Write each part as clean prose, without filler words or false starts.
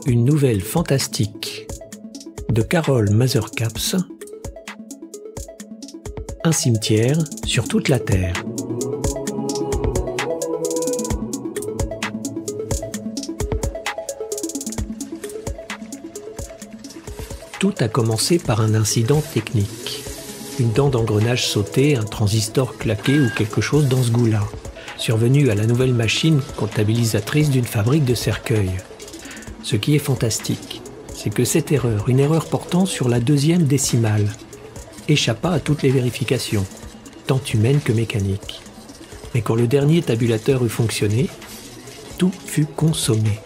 Une nouvelle fantastique de Carol Mazurkaps. Un cimetière sur toute la Terre. Tout a commencé par un incident technique. Une dent d'engrenage sautée, un transistor claqué ou quelque chose dans ce goût-là. Survenu à la nouvelle machine comptabilisatrice d'une fabrique de cercueils. Ce qui est fantastique, c'est que cette erreur, une erreur portant sur la 2e décimale, échappa à toutes les vérifications, tant humaines que mécaniques. Mais quand le dernier tabulateur eut fonctionné, tout fut consommé.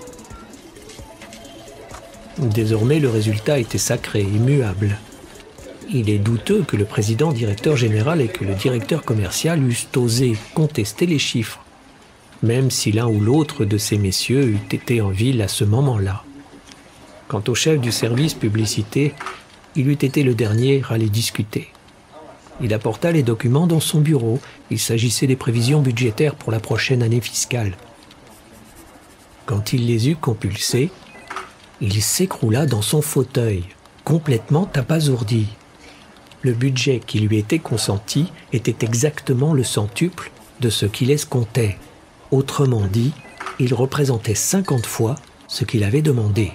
Désormais, le résultat était sacré, immuable. Il est douteux que le président directeur général et que le directeur commercial eussent osé contester les chiffres, même si l'un ou l'autre de ces messieurs eût été en ville à ce moment-là. Quant au chef du service publicité, il eût été le dernier à les discuter. Il apporta les documents dans son bureau. Il s'agissait des prévisions budgétaires pour la prochaine année fiscale. Quand il les eut compulsées, il s'écroula dans son fauteuil, complètement abasourdi. Le budget qui lui était consenti était exactement le centuple de ce qu'il escomptait. Autrement dit, il représentait 50 fois ce qu'il avait demandé.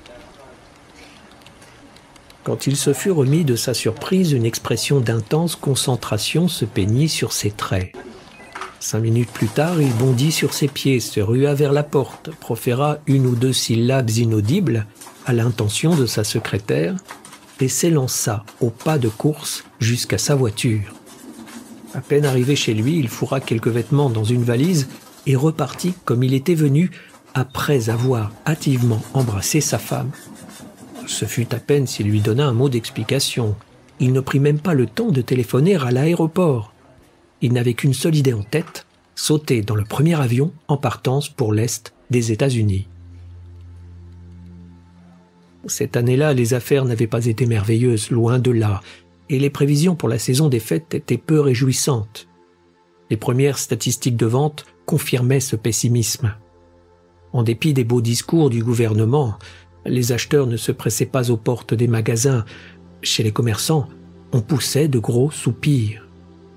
Quand il se fut remis de sa surprise, une expression d'intense concentration se peignit sur ses traits. 5 minutes plus tard, il bondit sur ses pieds, se rua vers la porte, proféra 1 ou 2 syllabes inaudibles à l'intention de sa secrétaire et s'élança au pas de course jusqu'à sa voiture. À peine arrivé chez lui, il fourra quelques vêtements dans une valise et repartit comme il était venu après avoir hâtivement embrassé sa femme. Ce fut à peine s'il lui donna un mot d'explication. Il ne prit même pas le temps de téléphoner à l'aéroport. Il n'avait qu'une seule idée en tête, sauter dans le premier avion en partance pour l'Est des États-Unis. Cette année-là, les affaires n'avaient pas été merveilleuses, loin de là, et les prévisions pour la saison des fêtes étaient peu réjouissantes. Les premières statistiques de vente confirmaient ce pessimisme. En dépit des beaux discours du gouvernement, les acheteurs ne se pressaient pas aux portes des magasins. Chez les commerçants, on poussait de gros soupirs.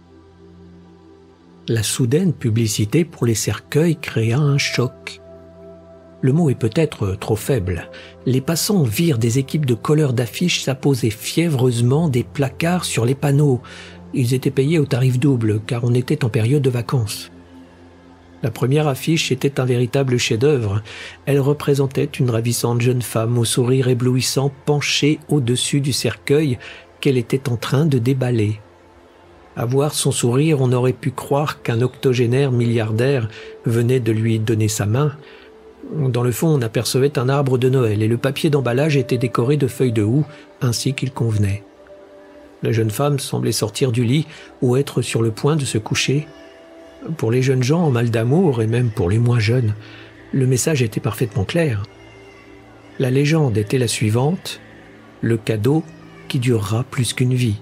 La soudaine publicité pour les cercueils créa un choc. Le mot est peut-être trop faible. Les passants virent des équipes de colleurs d'affiches s'apposer fiévreusement des placards sur les panneaux. Ils étaient payés au tarif double, car on était en période de vacances. La première affiche était un véritable chef-d'œuvre. Elle représentait une ravissante jeune femme au sourire éblouissant penchée au-dessus du cercueil qu'elle était en train de déballer. À voir son sourire, on aurait pu croire qu'un octogénaire milliardaire venait de lui donner sa main. Dans le fond, on apercevait un arbre de Noël et le papier d'emballage était décoré de feuilles de houx, ainsi qu'il convenait. La jeune femme semblait sortir du lit ou être sur le point de se coucher. Pour les jeunes gens en mal d'amour et même pour les moins jeunes, le message était parfaitement clair. La légende était la suivante, le cadeau qui durera plus qu'une vie.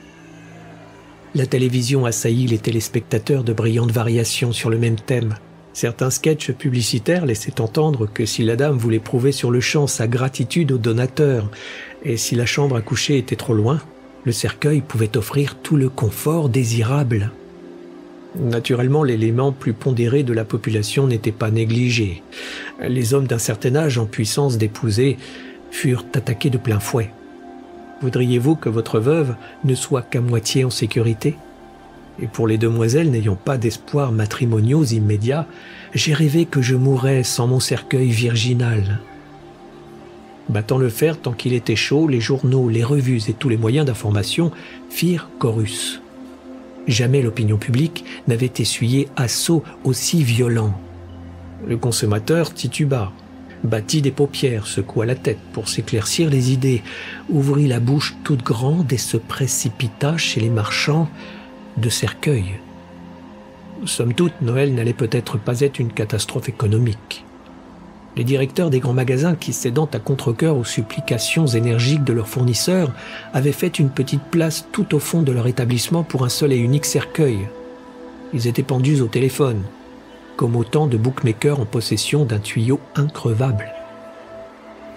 La télévision assaillit les téléspectateurs de brillantes variations sur le même thème. Certains sketchs publicitaires laissaient entendre que si la dame voulait prouver sur le champ sa gratitude au donateur et si la chambre à coucher était trop loin, le cercueil pouvait offrir tout le confort désirable. Naturellement, l'élément plus pondéré de la population n'était pas négligé. Les hommes d'un certain âge en puissance d'épouser furent attaqués de plein fouet. Voudriez-vous que votre veuve ne soit qu'à moitié en sécurité ? Et pour les demoiselles n'ayant pas d'espoirs matrimoniaux immédiats, j'ai rêvé que je mourrais sans mon cercueil virginal. Battant le fer tant qu'il était chaud, les journaux, les revues et tous les moyens d'information firent chorus. Jamais l'opinion publique n'avait essuyé assaut aussi violent. Le consommateur tituba, battit des paupières, secoua la tête pour s'éclaircir les idées, ouvrit la bouche toute grande et se précipita chez les marchands de cercueils. Somme toute, Noël n'allait peut-être pas être une catastrophe économique. Les directeurs des grands magasins, qui cédant à contre-cœur aux supplications énergiques de leurs fournisseurs, avaient fait une petite place tout au fond de leur établissement pour un seul et unique cercueil. Ils étaient pendus au téléphone, comme autant de bookmakers en possession d'un tuyau increvable.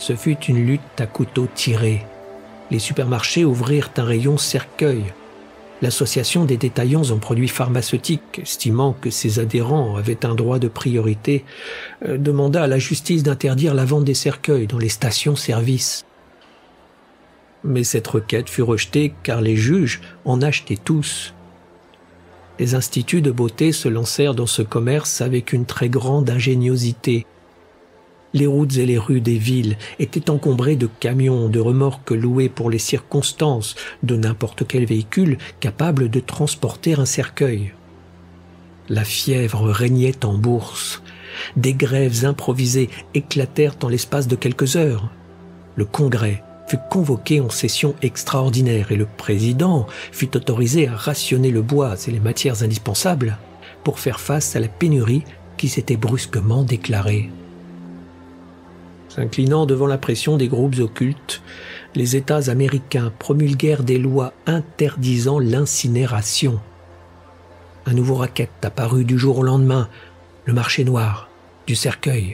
Ce fut une lutte à couteau tiré. Les supermarchés ouvrirent un rayon cercueil. L'Association des détaillants en produits pharmaceutiques, estimant que ses adhérents avaient un droit de priorité, demanda à la justice d'interdire la vente des cercueils dans les stations-service. Mais cette requête fut rejetée car les juges en achetaient tous. Les instituts de beauté se lancèrent dans ce commerce avec une très grande ingéniosité. Les routes et les rues des villes étaient encombrées de camions, de remorques louées pour les circonstances, de n'importe quel véhicule capable de transporter un cercueil. La fièvre régnait en bourse. Des grèves improvisées éclatèrent en l'espace de quelques heures. Le Congrès fut convoqué en session extraordinaire et le président fut autorisé à rationner le bois et les matières indispensables pour faire face à la pénurie qui s'était brusquement déclarée. S'inclinant devant la pression des groupes occultes, les États américains promulguèrent des lois interdisant l'incinération. Un nouveau racket apparut du jour au lendemain, le marché noir du cercueil.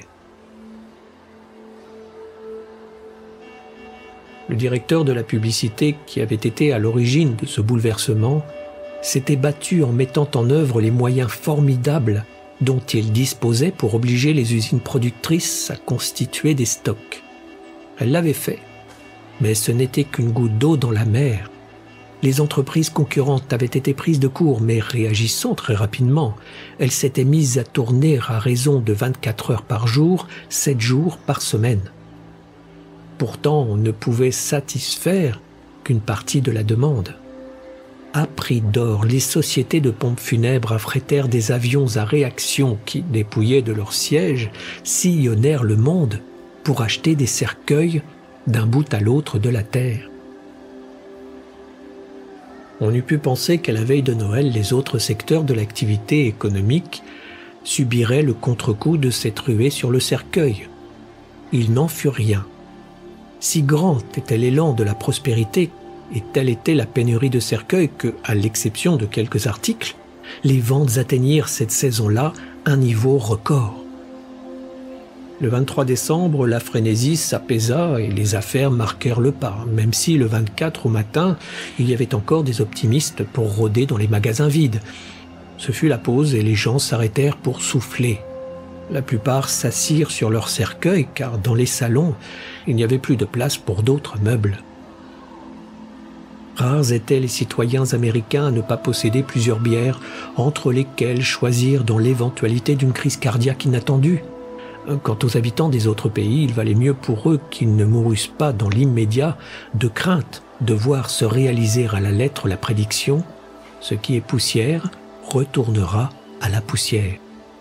Le directeur de la publicité, qui avait été à l'origine de ce bouleversement, s'était battu en mettant en œuvre les moyens formidables dont il disposait pour obliger les usines productrices à constituer des stocks. Elle l'avait fait, mais ce n'était qu'une goutte d'eau dans la mer. Les entreprises concurrentes avaient été prises de court, mais réagissant très rapidement, elles s'étaient mises à tourner à raison de 24 heures par jour, 7 jours par semaine. Pourtant, on ne pouvait satisfaire qu'une partie de la demande. À prix d'or, les sociétés de pompes funèbres affrétèrent des avions à réaction qui, dépouillés de leurs sièges, sillonnèrent le monde pour acheter des cercueils d'un bout à l'autre de la terre. On eût pu penser qu'à la veille de Noël, les autres secteurs de l'activité économique subiraient le contre-coup de cette ruée sur le cercueil. Il n'en fut rien. Si grand était l'élan de la prospérité et telle était la pénurie de cercueils que, à l'exception de quelques articles, les ventes atteignirent cette saison-là un niveau record. Le 23 décembre, la frénésie s'apaisa et les affaires marquèrent le pas, même si le 24 au matin, il y avait encore des optimistes pour rôder dans les magasins vides. Ce fut la pause et les gens s'arrêtèrent pour souffler. La plupart s'assirent sur leurs cercueils car dans les salons, il n'y avait plus de place pour d'autres meubles. Rares étaient les citoyens américains à ne pas posséder plusieurs bières, entre lesquelles choisir dans l'éventualité d'une crise cardiaque inattendue. Quant aux habitants des autres pays, il valait mieux pour eux qu'ils ne mourussent pas dans l'immédiat de crainte de voir se réaliser à la lettre la prédiction « Ce qui est poussière retournera à la poussière ».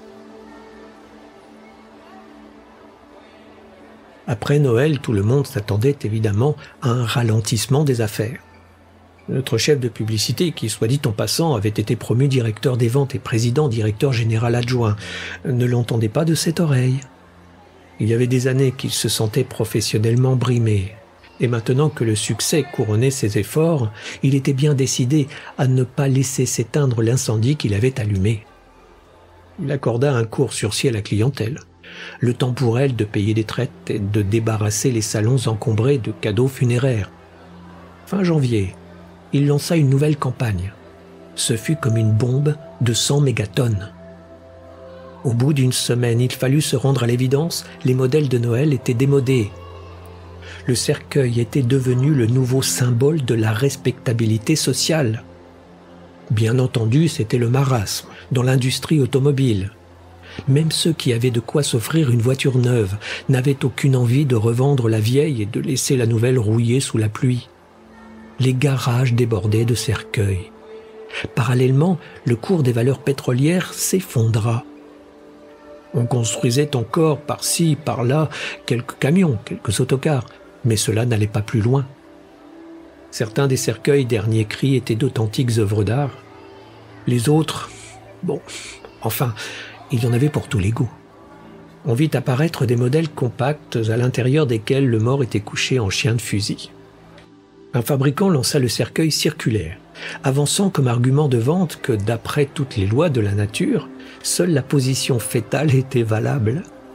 Après Noël, tout le monde s'attendait évidemment à un ralentissement des affaires. Notre chef de publicité, qui, soit dit en passant, avait été promu directeur des ventes et président-directeur général adjoint, ne l'entendait pas de cette oreille. Il y avait des années qu'il se sentait professionnellement brimé. Et maintenant que le succès couronnait ses efforts, il était bien décidé à ne pas laisser s'éteindre l'incendie qu'il avait allumé. Il accorda un court sursis à la clientèle. Le temps pour elle de payer des traites et de débarrasser les salons encombrés de cadeaux funéraires. Fin janvier, il lança une nouvelle campagne. Ce fut comme une bombe de 100 mégatonnes. Au bout d'une semaine, il fallut se rendre à l'évidence, les modèles de Noël étaient démodés. Le cercueil était devenu le nouveau symbole de la respectabilité sociale. Bien entendu, c'était le marasme dans l'industrie automobile. Même ceux qui avaient de quoi s'offrir une voiture neuve n'avaient aucune envie de revendre la vieille et de laisser la nouvelle rouiller sous la pluie. Les garages débordaient de cercueils. Parallèlement, le cours des valeurs pétrolières s'effondra. On construisait encore par-ci, par-là, quelques camions, quelques autocars, mais cela n'allait pas plus loin. Certains des cercueils dernier cri étaient d'authentiques œuvres d'art. Les autres, enfin, il y en avait pour tous les goûts. On vit apparaître des modèles compacts à l'intérieur desquels le mort était couché en chien de fusil. Un fabricant lança le cercueil circulaire, avançant comme argument de vente que, d'après toutes les lois de la nature, seule la position fœtale était valable.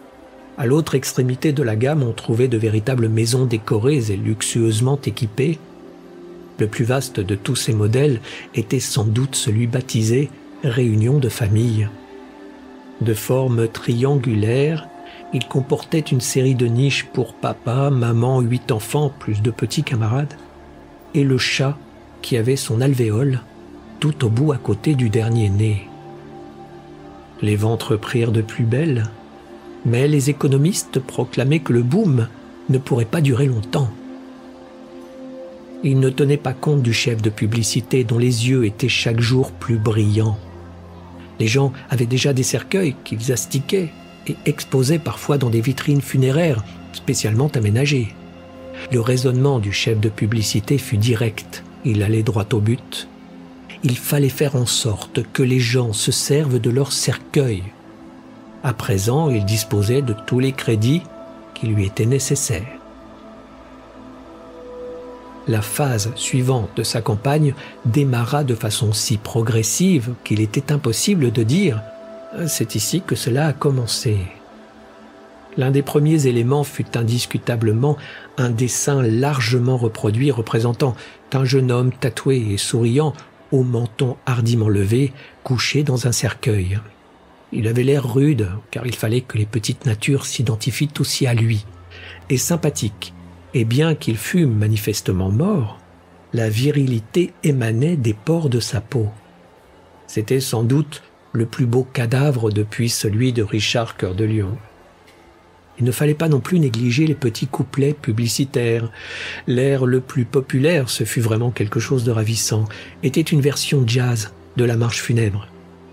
À l'autre extrémité de la gamme, on trouvait de véritables maisons décorées et luxueusement équipées. Le plus vaste de tous ces modèles était sans doute celui baptisé « Réunion de famille ». De forme triangulaire, il comportait une série de niches pour papa, maman, 8 enfants, plus de petits camarades, et le chat qui avait son alvéole tout au bout à côté du dernier né. Les ventes reprirent de plus belle, mais les économistes proclamaient que le boom ne pourrait pas durer longtemps. Ils ne tenaient pas compte du chef de publicité dont les yeux étaient chaque jour plus brillants. Les gens avaient déjà des cercueils qu'ils astiquaient et exposaient parfois dans des vitrines funéraires spécialement aménagées. Le raisonnement du chef de publicité fut direct, il allait droit au but. Il fallait faire en sorte que les gens se servent de leur cercueil. À présent, il disposait de tous les crédits qui lui étaient nécessaires. La phase suivante de sa campagne démarra de façon si progressive qu'il était impossible de dire « c'est ici que cela a commencé ». L'un des premiers éléments fut indiscutablement un dessin largement reproduit représentant un jeune homme tatoué et souriant, au menton hardiment levé, couché dans un cercueil. Il avait l'air rude, car il fallait que les petites natures s'identifient aussi à lui, et sympathique, et bien qu'il fût manifestement mort, la virilité émanait des pores de sa peau. C'était sans doute le plus beau cadavre depuis celui de Richard Cœur de Lion. Il ne fallait pas non plus négliger les petits couplets publicitaires. L'air le plus populaire, ce fut vraiment quelque chose de ravissant, était une version jazz de la marche funèbre.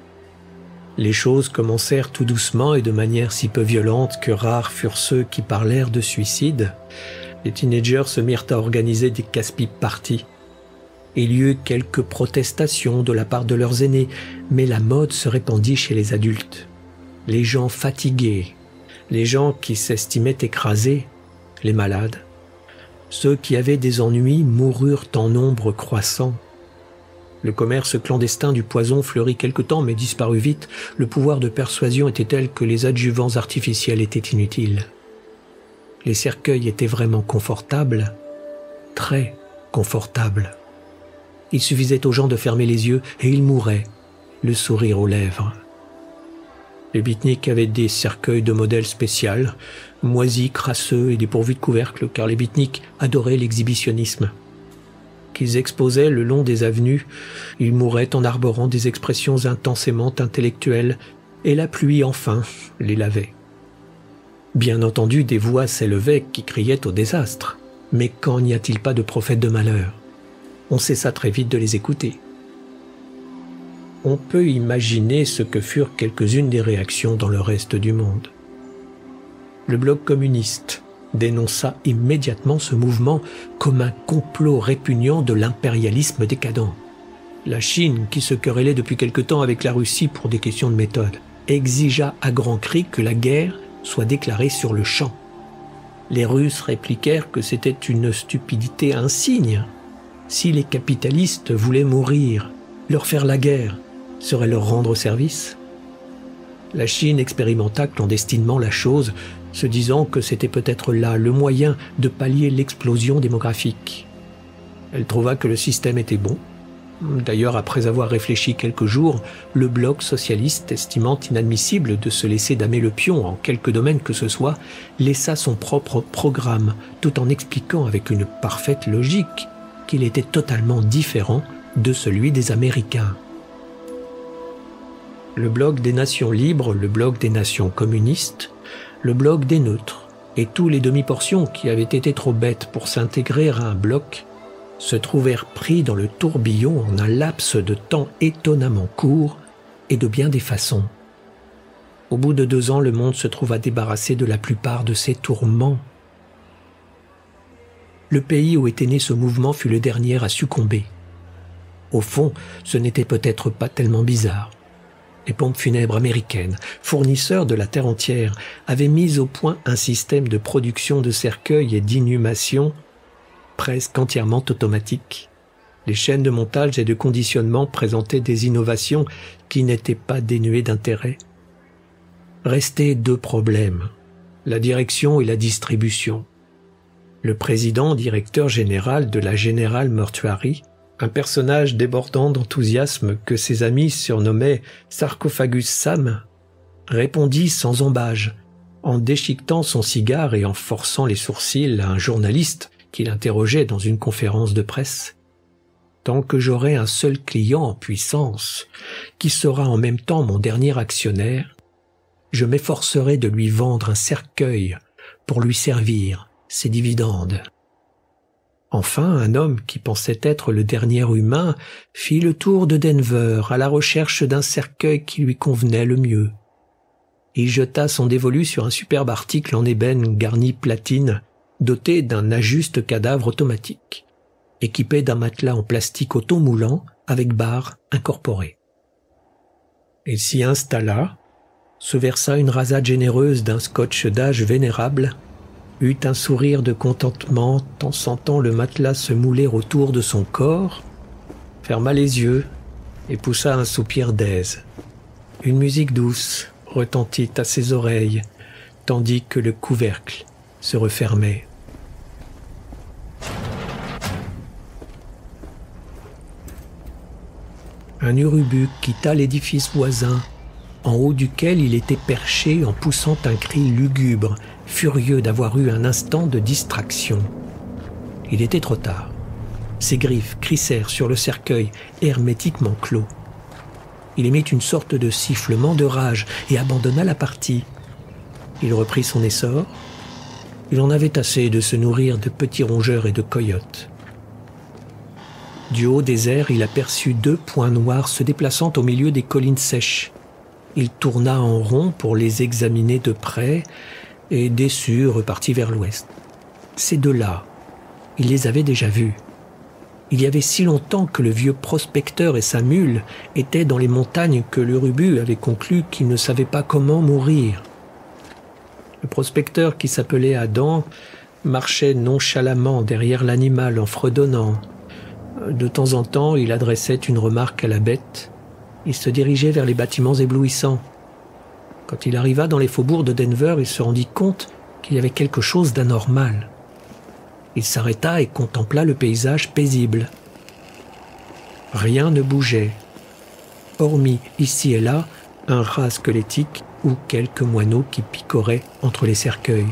Les choses commencèrent tout doucement et de manière si peu violente que rares furent ceux qui parlèrent de suicide. Les teenagers se mirent à organiser des casse-pipes parties. Il y eut quelques protestations de la part de leurs aînés, mais la mode se répandit chez les adultes. Les gens fatigués, les gens qui s'estimaient écrasés, les malades. Ceux qui avaient des ennuis moururent en nombre croissant. Le commerce clandestin du poison fleurit quelque temps mais disparut vite. Le pouvoir de persuasion était tel que les adjuvants artificiels étaient inutiles. Les cercueils étaient vraiment confortables, très confortables. Il suffisait aux gens de fermer les yeux et ils mouraient, le sourire aux lèvres. Les beatniks avaient des cercueils de modèle spécial, moisis, crasseux et dépourvus de couvercle, car les beatniks adoraient l'exhibitionnisme. Qu'ils exposaient le long des avenues, ils mouraient en arborant des expressions intensément intellectuelles, et la pluie enfin les lavait. Bien entendu, des voix s'élevaient qui criaient au désastre, mais quand n'y a-t-il pas de prophètes de malheur? On cessa très vite de les écouter. On peut imaginer ce que furent quelques-unes des réactions dans le reste du monde. Le bloc communiste dénonça immédiatement ce mouvement comme un complot répugnant de l'impérialisme décadent. La Chine, qui se querellait depuis quelque temps avec la Russie pour des questions de méthode, exigea à grands cris que la guerre soit déclarée sur le champ. Les Russes répliquèrent que c'était une stupidité insigne. Si les capitalistes voulaient mourir, leur faire la guerre serait leur rendre service. La Chine expérimenta clandestinement la chose, se disant que c'était peut-être là le moyen de pallier l'explosion démographique. Elle trouva que le système était bon. D'ailleurs, après avoir réfléchi quelques jours, le bloc socialiste, estimant inadmissible de se laisser damer le pion en quelque domaine que ce soit, laissa son propre programme, tout en expliquant avec une parfaite logique qu'il était totalement différent de celui des Américains. Le bloc des nations libres, le bloc des nations communistes, le bloc des neutres et tous les demi-portions qui avaient été trop bêtes pour s'intégrer à un bloc se trouvèrent pris dans le tourbillon en un laps de temps étonnamment court et de bien des façons. Au bout de 2 ans, le monde se trouva débarrassé de la plupart de ses tourments. Le pays où était né ce mouvement fut le dernier à succomber. Au fond, ce n'était peut-être pas tellement bizarre. Les pompes funèbres américaines, fournisseurs de la terre entière, avaient mis au point un système de production de cercueils et d'inhumation presque entièrement automatique. Les chaînes de montage et de conditionnement présentaient des innovations qui n'étaient pas dénuées d'intérêt. Restaient 2 problèmes. la direction et la distribution. Le président directeur général de la General Mortuary, un personnage débordant d'enthousiasme que ses amis surnommaient Sarcophagus Sam, répondit sans embâge, en déchiquetant son cigare et en forçant les sourcils à un journaliste qui l'interrogeait dans une conférence de presse. Tant que j'aurai un seul client en puissance, qui sera en même temps mon dernier actionnaire, je m'efforcerai de lui vendre un cercueil pour lui servir ses dividendes. Enfin, un homme qui pensait être le dernier humain fit le tour de Denver à la recherche d'un cercueil qui lui convenait le mieux. Il jeta son dévolu sur un superbe article en ébène garni platine, doté d'un ajuste cadavre automatique, équipé d'un matelas en plastique automoulant avec barre incorporée. Il s'y installa, se versa une rasade généreuse d'un scotch d'âge vénérable, eut un sourire de contentement en sentant le matelas se mouler autour de son corps, ferma les yeux et poussa un soupir d'aise. Une musique douce retentit à ses oreilles, tandis que le couvercle se refermait. Un urubu quitta l'édifice voisin, en haut duquel il était perché en poussant un cri lugubre, furieux d'avoir eu un instant de distraction. Il était trop tard. Ses griffes crissèrent sur le cercueil hermétiquement clos. Il émit une sorte de sifflement de rage et abandonna la partie. Il reprit son essor. Il en avait assez de se nourrir de petits rongeurs et de coyotes. Du haut des airs, il aperçut 2 points noirs se déplaçant au milieu des collines sèches. Il tourna en rond pour les examiner de près et, déçu, repartit vers l'ouest. Ces 2-là, il les avait déjà vus. Il y avait si longtemps que le vieux prospecteur et sa mule étaient dans les montagnes que l'urubu avait conclu qu'il ne savait pas comment mourir. Le prospecteur, qui s'appelait Adam, marchait nonchalamment derrière l'animal en fredonnant. De temps en temps, il adressait une remarque à la bête. Il se dirigeait vers les bâtiments éblouissants. Quand il arriva dans les faubourgs de Denver, il se rendit compte qu'il y avait quelque chose d'anormal. Il s'arrêta et contempla le paysage paisible. Rien ne bougeait, hormis ici et là un rat squelettique ou quelques moineaux qui picoraient entre les cercueils.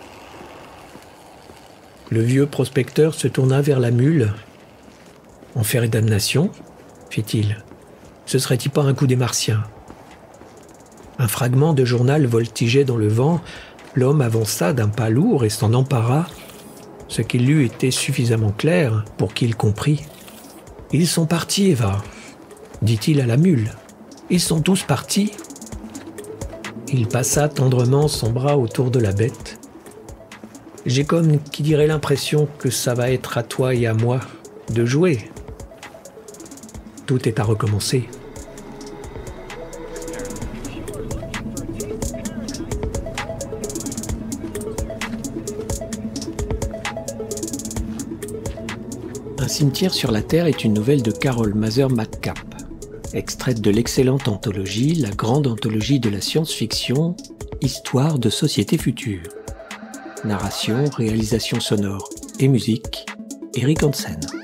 Le vieux prospecteur se tourna vers la mule. « Enfer et damnation ?» fit-il. « Ce serait-il pas un coup des Martiens ?» Un fragment de journal voltigeait dans le vent. L'homme avança d'un pas lourd et s'en empara. Ce qu'il lut était suffisamment clair pour qu'il comprît. « Ils sont partis, Eva, » dit-il à la mule. « Ils sont tous partis. » Il passa tendrement son bras autour de la bête. « J'ai comme qui dirait l'impression que ça va être à toi et à moi de jouer. Tout est à recommencer. » Un cimetière sur la Terre est une nouvelle de Carol Mather McCabe, extraite de l'excellente anthologie, la grande anthologie de la science-fiction, Histoire de société future. Narration, réalisation sonore et musique, Eric Hansen.